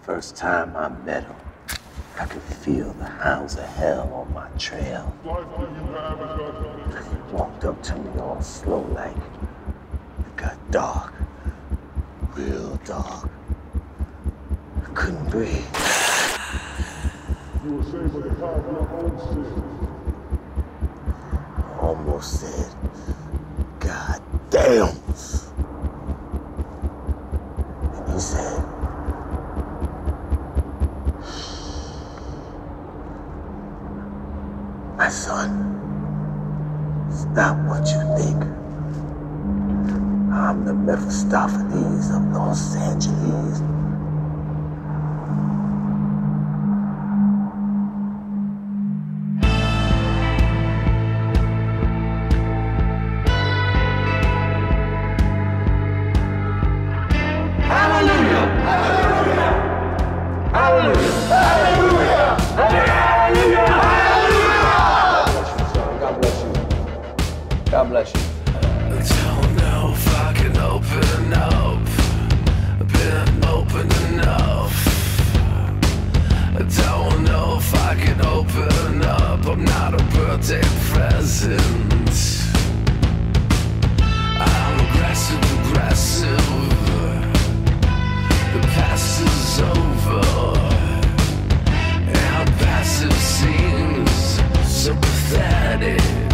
First time I met him, I could feel the hounds of hell on my trail. He walked up to me all slow like. It got dark, real dark. I couldn't breathe. You were saved by the power of your own sin. I almost said, God damn. And he said, my son, it's not what you think. I'm the Mephistopheles of Los Angeles. Hallelujah! Hallelujah! Hallelujah! Hallelujah! Hallelujah! God bless you. God bless you. I don't know if I can open up. I've been open enough. I don't know if I can open up. I'm not a birthday present. I'm aggressive. The past is over. And passive seems so pathetic.